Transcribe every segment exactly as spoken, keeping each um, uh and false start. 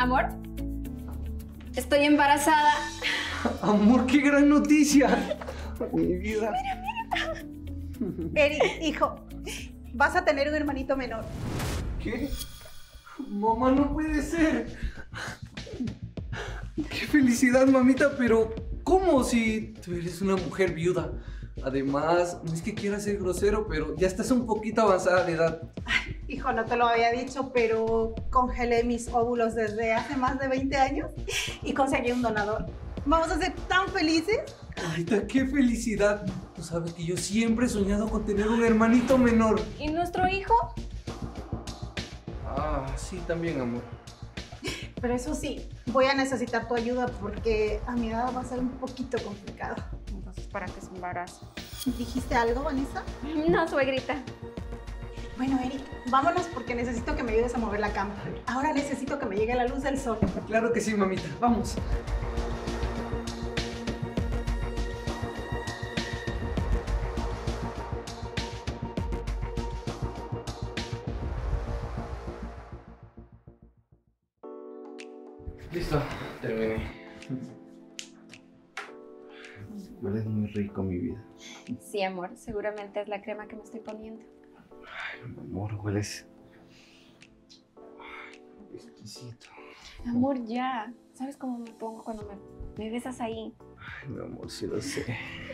Amor, estoy embarazada. Amor, qué gran noticia. Mi vida. Mira, mira. Eric, hijo, vas a tener un hermanito menor. ¿Qué? Mamá, no puede ser. Qué felicidad, mamita, pero ¿cómo si tú eres una mujer viuda? Además, no es que quiera ser grosero, pero ya estás un poquito avanzada de edad. Ay, hijo, no te lo había dicho, pero congelé mis óvulos desde hace más de veinte años y conseguí un donador. ¿Vamos a ser tan felices? Mamita, qué felicidad. Tú sabes que yo siempre he soñado con tener un hermanito menor. ¿Y nuestro hijo? Ah, sí, también, amor. Pero eso sí, voy a necesitar tu ayuda porque a mi edad va a ser un poquito complicado. Entonces, ¿para qué se embaraza? ¿Dijiste algo, Vanessa? No, suegrita. Bueno, Eric, vámonos porque necesito que me ayudes a mover la cama. Ahora necesito que me llegue la luz del sol. Claro que sí, mamita. Vamos. Listo, terminé. Hueles muy rico, mi vida. Sí, amor, seguramente es la crema que me estoy poniendo. Ay, mi amor, hueles... Ay, exquisito. Amor, ya. ¿Sabes cómo me pongo cuando me, me besas ahí? Ay, mi amor, sí lo sé.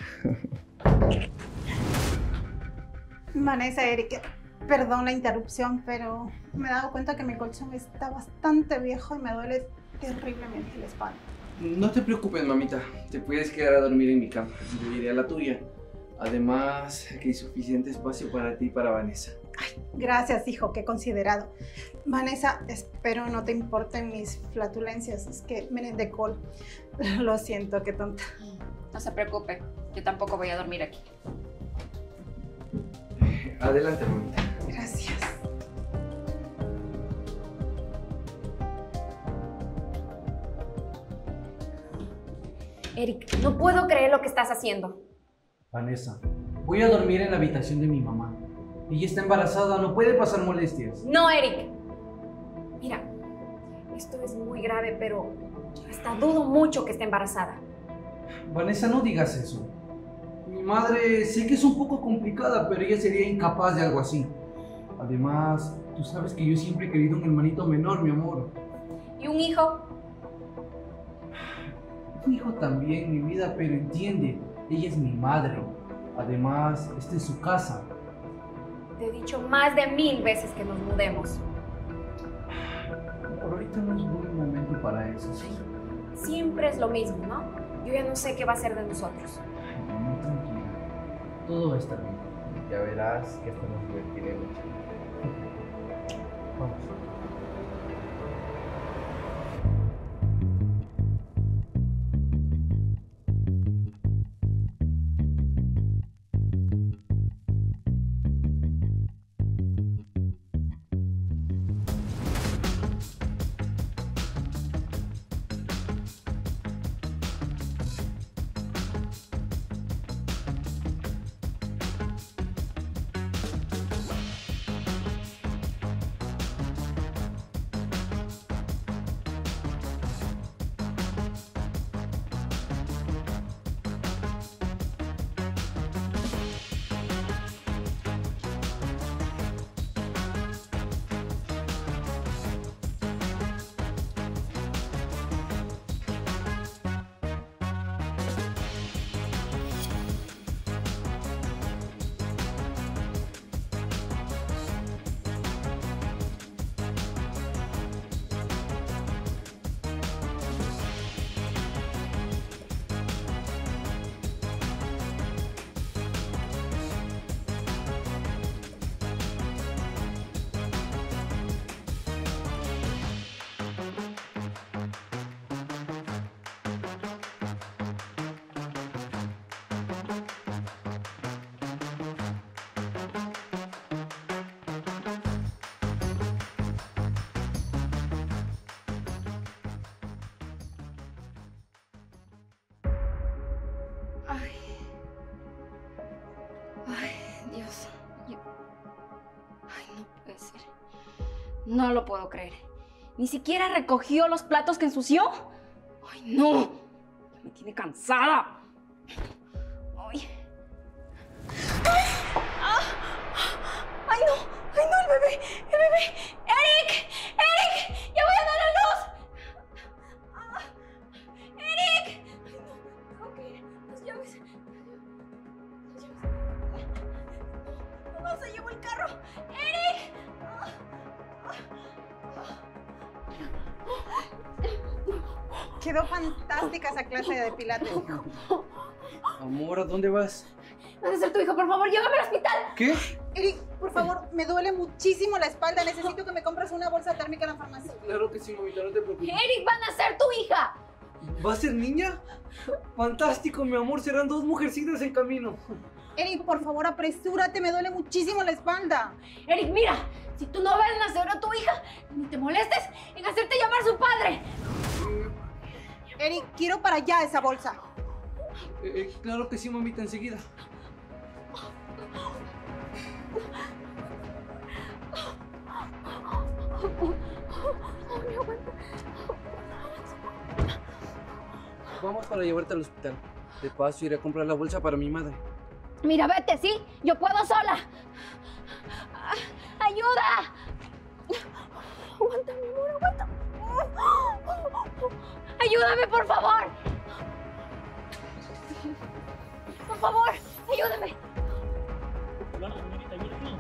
Vanessa, Eric, perdón la interrupción, pero me he dado cuenta que mi colchón está bastante viejo y me duele terriblemente la espalda. No te preocupes, mamita. Te puedes quedar a dormir en mi cama. Yo iré a la tuya. Además, aquí hay suficiente espacio para ti y para Vanessa. Ay, gracias, hijo, qué considerado. Vanessa, espero no te importen mis flatulencias. Es que vienen de col. Lo siento, qué tonta. No se preocupe, yo tampoco voy a dormir aquí. Adelante, mamita. Gracias. Eric, no puedo creer lo que estás haciendo. Vanessa, voy a dormir en la habitación de mi mamá. Ella está embarazada, no puede pasar molestias. No, Eric. Mira, esto es muy grave, pero hasta dudo mucho que esté embarazada. Vanessa, no digas eso. Mi madre sé que es un poco complicada, pero ella sería incapaz de algo así. Además, tú sabes que yo siempre he querido un hermanito menor, mi amor. ¿Y un hijo? Un hijo también, mi vida, pero entiende, ella es mi madre. Además, esta es su casa. Te he dicho más de mil veces que nos mudemos. Por ahorita no es buen momento para eso, ¿sí? Siempre es lo mismo, ¿no? Yo ya no sé qué va a ser de nosotros. Ay, mamá, tranquila. Todo va a estar bien. Ya verás que esto nos divertiremos. Vamos. Ay. Ay, Dios. Yo... Ay, no puede ser. No lo puedo creer. Ni siquiera recogió los platos que ensució. ¡Ay, no! Ya me tiene cansada. ¡Ay! ¡Ay! ¡Ah! ¡Ay, no! ¡Ay, no! ¡El bebé! ¡El bebé! ¡Eric! ¡Eric! ¡Ya voy a dar a luz! ¡Ah! ¡Eric! ¡Ay, no! Tengo que ir. Las llaves. Las llaves. ¡No! ¡Se llevó el carro! ¡Eric! ¡Ah! Quedó fantástica esa clase de pilates, hijo. Amor, ¿a dónde vas? ¿Dónde está tu hijo? Por favor, llévame al hospital. ¿Qué? Eric, por favor, me duele muchísimo la espalda. Necesito que me compres una bolsa térmica en la farmacia. Claro que sí, mamita, no te preocupes. Eric, van a ser tu hija. ¿Va a ser niña? Fantástico, mi amor, serán dos mujercitas en camino. Eric, por favor, apresúrate, me duele muchísimo la espalda. Eric, mira, si tú no ves nacer a tu hija, ni te molestes en hacerte llamar su padre. Eric, quiero para allá esa bolsa. Eh, eh, claro que sí, mamita, enseguida. Vamos para llevarte al hospital. De paso iré a comprar la bolsa para mi madre. Mira, vete, ¿sí? Yo puedo sola. ¡Ayuda! Aguanta, mi amor, aguanta. ¡Ayúdame, por favor! Por favor, ayúdame. Hola, señorita Virgen.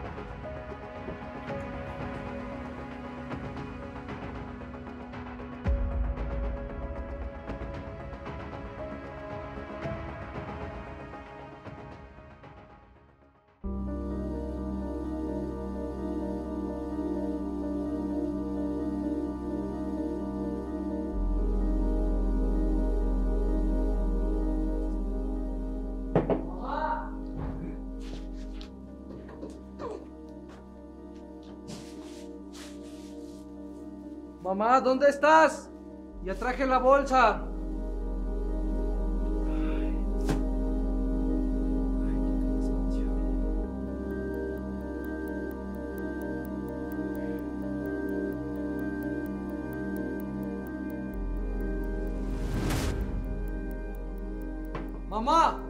Mamá, ¿dónde estás? Ya traje la bolsa. Ay. Ay, qué cansancio. Mamá.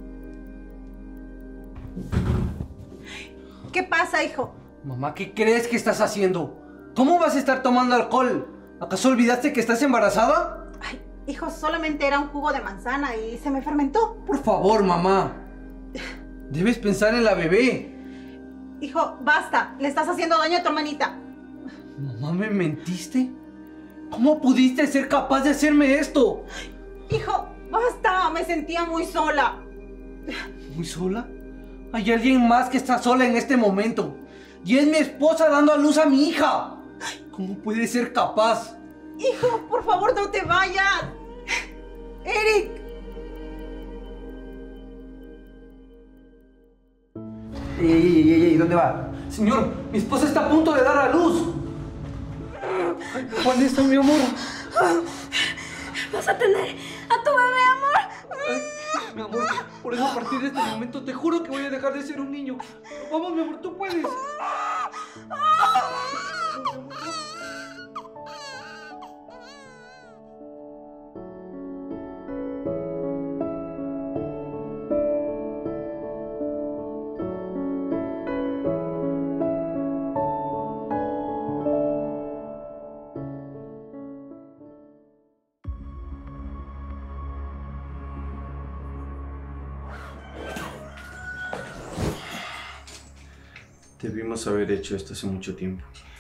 ¿Qué pasa, hijo? Mamá, ¿qué crees que estás haciendo? ¿Cómo vas a estar tomando alcohol? ¿Acaso olvidaste que estás embarazada? Ay, hijo, solamente era un jugo de manzana y se me fermentó. Por favor, mamá. Debes pensar en la bebé. Hijo, basta. Le estás haciendo daño a tu hermanita. Mamá, ¿me mentiste? ¿Cómo pudiste ser capaz de hacerme esto? Hijo, basta. Me sentía muy sola. ¿Muy sola? Hay alguien más que está sola en este momento. Y es mi esposa dando a luz a mi hija. ¿Cómo puede ser capaz? Hijo, por favor, no te vayas. Eric. Ey, ey, ey, ey, ¿dónde va? Señor, mi esposa está a punto de dar a luz. Ay, ¿dónde está mi amor? Vas a tener a tu bebé, amor. Ay, mi amor, por eso a partir de este momento te juro que voy a dejar de ser un niño. Vamos, mi amor, tú puedes. Debimos haber hecho esto hace mucho tiempo.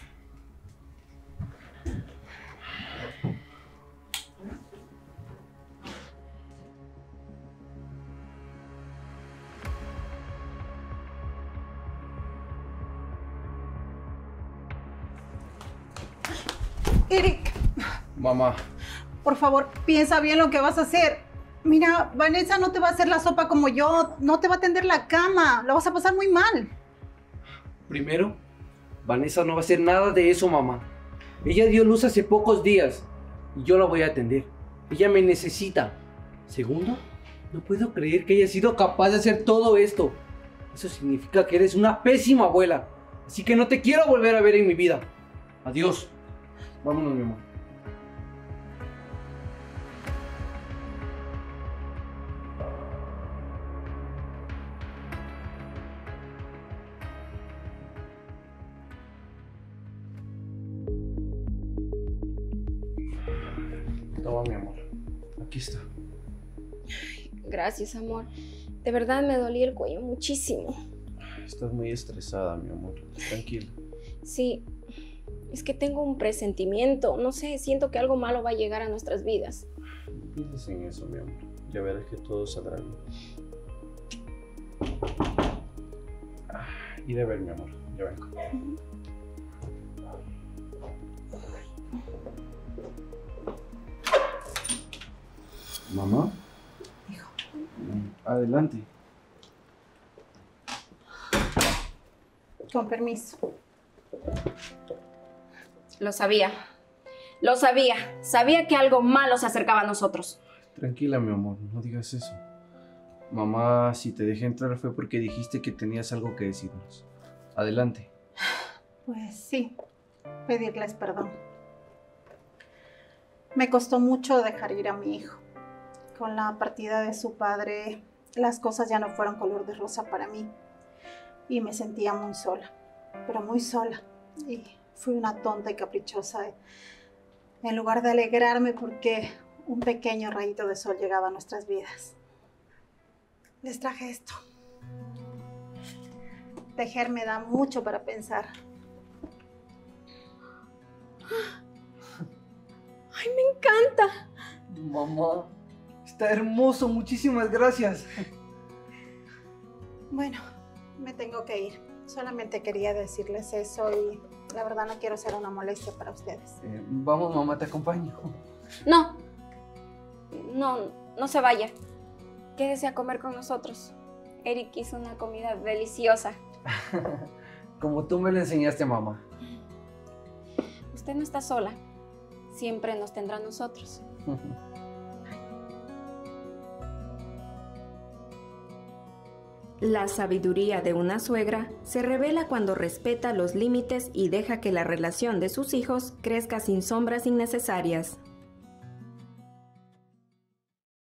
Eric, Mamá, por favor, piensa bien lo que vas a hacer. Mira, Vanessa no te va a hacer la sopa como yo, no te va a tender la cama, lo vas a pasar muy mal. Primero, Vanessa no va a hacer nada de eso, mamá. Ella dio luz hace pocos días y yo la voy a atender. Ella me necesita. Segundo, no puedo creer que haya sido capaz de hacer todo esto. Eso significa que eres una pésima abuela. Así que no te quiero volver a ver en mi vida. Adiós. Vámonos, mi amor. Toma, mi amor. Aquí está. Gracias, amor. De verdad me dolía el cuello muchísimo. Estás muy estresada, mi amor. Tranquila. Sí, es que tengo un presentimiento. No sé, siento que algo malo va a llegar a nuestras vidas. No pienses en eso, mi amor. Ya verás que todo saldrá bien. Ah, iré a ver, mi amor. Ya vengo. Mamá. Hijo. Adelante. Con permiso. Lo sabía. Lo sabía. Sabía que algo malo se acercaba a nosotros. Tranquila, mi amor, no digas eso. Mamá, si te dejé entrar fue porque dijiste que tenías algo que decirnos. Adelante. Pues sí, pedirles perdón. Me costó mucho dejar ir a mi hijo. Con la partida de su padre, las cosas ya no fueron color de rosa para mí. Y me sentía muy sola, pero muy sola. Y fui una tonta y caprichosa. En lugar de alegrarme porque un pequeño rayito de sol llegaba a nuestras vidas. Les traje esto. Tejer me da mucho para pensar. ¡Ay, me encanta! Mamá, está hermoso, muchísimas gracias. Bueno, me tengo que ir. Solamente quería decirles eso y la verdad no quiero ser una molestia para ustedes. Eh, vamos, mamá, te acompaño. No. No, no se vaya. Quédese a comer con nosotros. Eric hizo una comida deliciosa. Como tú me lo enseñaste, mamá. Usted no está sola. Siempre nos tendrá a nosotros. La sabiduría de una suegra se revela cuando respeta los límites y deja que la relación de sus hijos crezca sin sombras innecesarias.